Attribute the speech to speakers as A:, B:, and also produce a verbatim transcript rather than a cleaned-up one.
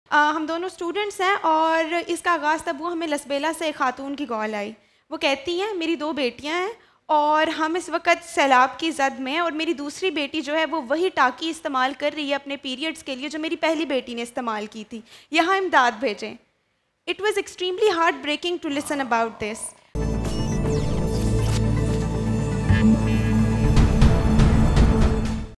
A: आ, हम दोनों स्टूडेंट्स हैं और इसका आगाज़ तब हुआ, हमें लसबेला से एक खातून की कॉल आई। वो कहती हैं मेरी दो बेटियां हैं और हम इस वक्त सैलाब की जद में हैं और मेरी दूसरी बेटी जो है वो वही टाकी इस्तेमाल कर रही है अपने पीरियड्स के लिए जो मेरी पहली बेटी ने इस्तेमाल की थी। यहाँ इमदाद भेजें। It was extremely heartbreaking to listen about this.